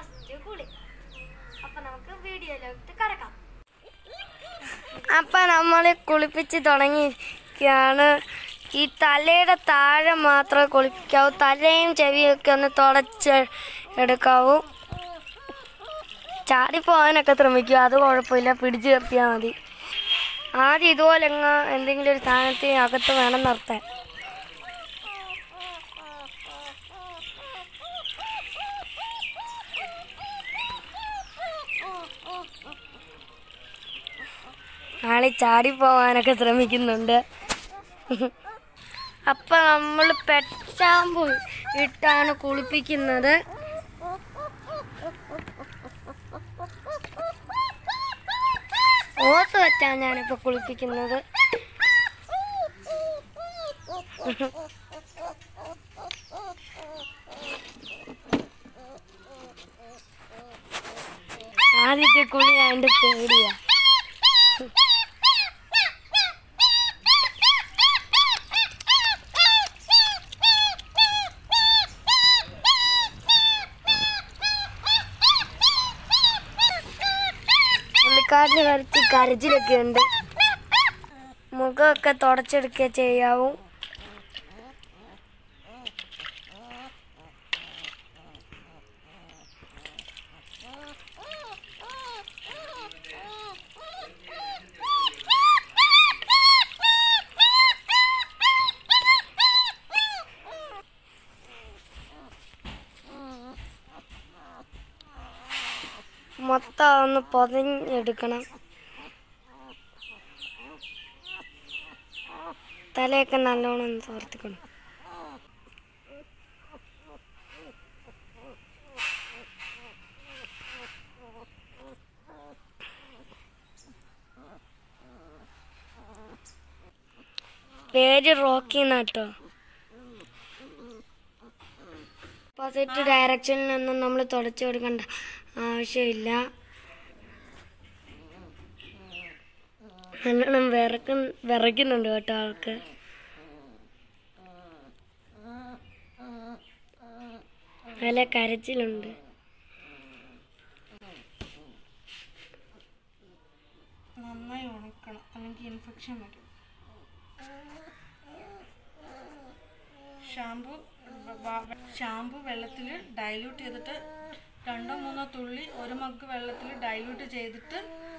First കുളി. അപ്പം നമുക്ക് വീഡിയോയിലോട്ട് കടക്കാം. അപ്പം നമ്മൾ കുളിപ്പിച്ച് തുടങ്ങിയിരിക്കുകയാണ്. ഈ തലയുടെ താഴെ മാത്രമേ കുളിപ്പിക്കാവൂ. തലയും ചെവിയൊക്കെ ഒന്ന് തുടച്ച് എടുക്കാവൂ. ചാടിപ്പോകാനൊക്കെ ശ്രമിക്കുക, അത് കുഴപ്പമില്ല, പിടിച്ചു നിർത്തിയാൽ മതി. ആദ്യം ഇതുപോലെ എന്തെങ്കിലും ഒരു സാധനത്തിന് അകത്ത് വേണം നിർത്താൻ. ആളി ചാടിപ്പോവാനൊക്കെ ശ്രമിക്കുന്നുണ്ട്. അപ്പം നമ്മൾ പെറ്റ് ഷാമ്പു ഇട്ടാണ് കുളിപ്പിക്കുന്നത്. ഓസ് വെച്ചാണ് ഞാനിപ്പോൾ കുളിപ്പിക്കുന്നത്. ആദ്യത്തെ കുളി അതിൻ്റെ പേടിയാ. പുള്ളിക്കാരന് കുറച്ച് കരച്ചിലൊക്കെ ഉണ്ട്. മുഖമൊക്കെ തുടച്ചെടുക്കുക ചെയ്യാവൂ. മൊത്തം ഒന്ന് പൊതിഞ്ഞെടുക്കണം. തലയൊക്കെ നല്ലോണം ഒന്ന് തോർത്തിക്കണം. പേര് റോക്കി എന്നാട്ടോ. ഓപ്പോസിറ്റ് ഡയറക്ഷനിൽ നിന്നും നമ്മൾ തുടച്ചു കൊടുക്കേണ്ട ആവശ്യമില്ല. നല്ലോണം വിറയ്ക്കുന്നുണ്ട് കേട്ടോ ആൾക്ക്. നല്ല കരച്ചിലുണ്ട്. നന്നായി ഉണക്കണം, അല്ലെങ്കിൽ ഇൻഫെക്ഷൻ വരും. ഷാമ്പു വെള്ളത്തിൽ ഡൈല്യൂട്ട് ചെയ്തിട്ട് 2-3 തുള്ളി ഒരു മഗ് വെള്ളത്തിൽ ഡൈല്യൂട്ട് ചെയ്തിട്ട്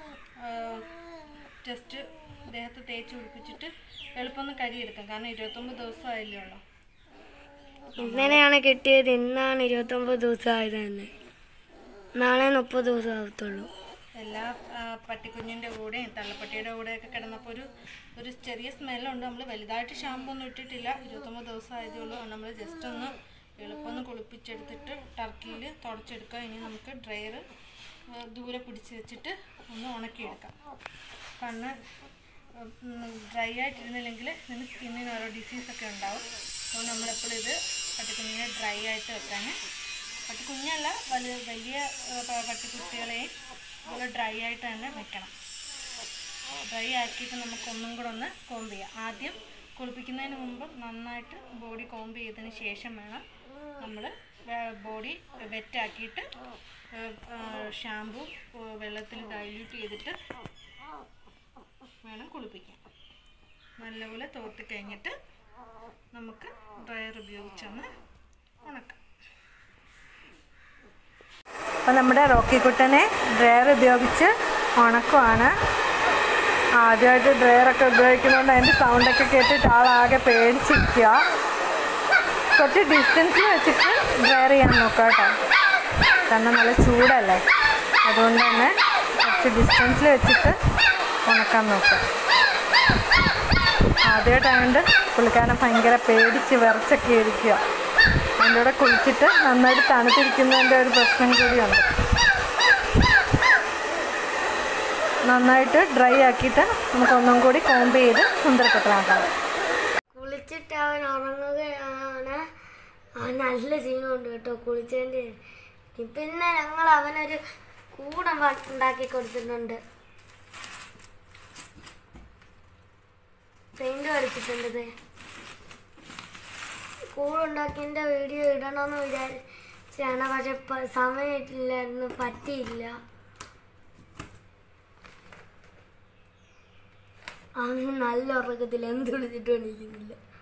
ജസ്റ്റ് ദേഹത്ത് തേച്ച് പിടിപ്പിച്ചിട്ട് എളുപ്പം കഴുകിയെടുക്കാം. കാരണം 29 ദിവസം ആയില്ലേ ഉള്ളൂ. ഇന്നലെയാണ് കിട്ടിയത്. ഇന്നാണ് 29 ദിവസം ആയത് തന്നെ. നാളെ 30 ദിവസം ആവത്തുള്ളൂ. എല്ലാ പട്ടിക്കുഞ്ഞിൻ്റെ കൂടെയും തള്ളപ്പട്ടിയുടെ കൂടെയൊക്കെ കിടന്നപ്പോൾ ഒരു ചെറിയ സ്മെല്ലുണ്ട്. നമ്മൾ വലുതായിട്ട് ഷാമ്പു ഒന്നും ഇട്ടിട്ടില്ല. 29 ദിവസം ആയതേ ഉള്ളൂ. നമ്മൾ ജസ്റ്റ് ഒന്ന് എളുപ്പം കുളിപ്പിച്ചെടുത്തിട്ട് ടർക്കിയിൽ തുടച്ചെടുക്കുക. ഇനി നമുക്ക് ഡ്രയർ ദൂരെ പിടിച്ച് വെച്ചിട്ട് ഒന്ന് ഉണക്കിയെടുക്കാം. കണ്ണ് ഡ്രൈ ആയിട്ടിരുന്നില്ലെങ്കിൽ ഇതിന് സ്കിന്നിന് ഓരോ ഡിസീസൊക്കെ ഉണ്ടാവും. അതുകൊണ്ട് നമ്മളെപ്പോഴും ഇത് പട്ടിക്കുഞ്ഞിനെ ഡ്രൈ ആയിട്ട് വെക്കാൻ, പട്ടിക്കുഞ്ഞല്ല വലിയ പട്ടിക്കുട്ടികളെയും അതുപോലെ ഡ്രൈ ആയിട്ട് തന്നെ വെക്കണം. ഡ്രൈ ആക്കിയിട്ട് നമുക്ക് ഒന്നും കൂടെ ഒന്ന് കോംബ് ചെയ്യാം. ആദ്യം കുളിപ്പിക്കുന്നതിന് മുമ്പ് നന്നായിട്ട് ബോഡി കോംബ് ചെയ്തതിന് ശേഷം വേണം നമ്മൾ ബോഡി വെറ്റാക്കിയിട്ട് ഷാമ്പു വെള്ളത്തിൽ ഡൈല്യൂട്ട് ചെയ്തിട്ട് വേണം കുളിപ്പിക്കാൻ. നല്ലപോലെ തോർത്തി കഴിഞ്ഞിട്ട് നമുക്ക് ഡ്രയർ ഉപയോഗിച്ചൊന്ന് ഉണക്കാം. അപ്പോൾ നമ്മുടെ റോക്കിക്കുട്ടനെ ഡ്രയർ ഉപയോഗിച്ച് ഉണക്കുവാണ്. ആദ്യമായിട്ട് ഡ്രയറൊക്കെ ഉപയോഗിക്കുന്നതുകൊണ്ട് അതിൻ്റെ സൗണ്ടൊക്കെ കേട്ടിട്ട് ആളാകെ പേടിച്ചിരിക്കുക. കുറച്ച് ഡിസ്റ്റൻസിൽ വെച്ചിട്ട് ഡ്രയർ ചെയ്യാൻ നോക്കുക കേട്ടോ. കാരണം നല്ല ചൂടല്ലേ, അതുകൊണ്ട് തന്നെ കുറച്ച് ഡിസ്റ്റൻസിൽ വെച്ചിട്ട് ഉണക്കാൻ നോക്കുക. ആദ്യമായിട്ടായതുകൊണ്ട് പുള്ളിക്കാരനെ ഭയങ്കര പേടിച്ച് വിറച്ചൊക്കെ ഇരിക്കുക. അതിൻ്റെ കൂടെ കുളിച്ചിട്ട് നന്നായിട്ട് തണുത്തിരിക്കുന്നതിൻ്റെ ഒരു പ്രശ്നം കൂടിയുണ്ട്. നന്നായിട്ട് ഡ്രൈ ആക്കിയിട്ട് നമുക്കൊന്നും കൂടി കോംബ് ചെയ്ത് സുന്ദരപ്പെട്ടതാക്കാം. കുളിച്ചിട്ട് അവൻ ഉറങ്ങുകയാണ്. നല്ല സീനുണ്ട് കേട്ടോ കുളിച്ചതിൻ്റെ. പിന്നെ ഞങ്ങൾ അവനൊരു കൂടം ഉണ്ടാക്കി കൊടുത്തിട്ടുണ്ട്. പെയിന്റ് കളിച്ചിട്ടുണ്ട്. കൂടുണ്ടാക്കിയതിൻ്റെ വീഡിയോ ഇടണമെന്ന് ചെയ്യണം. പക്ഷെ സമയമില്ലായിരുന്നു, പറ്റിയില്ല. അന്ന് നല്ല ഉറക്കത്തിൽ എന്ത് വിളിച്ചിട്ടും എണീക്കുന്നില്ല.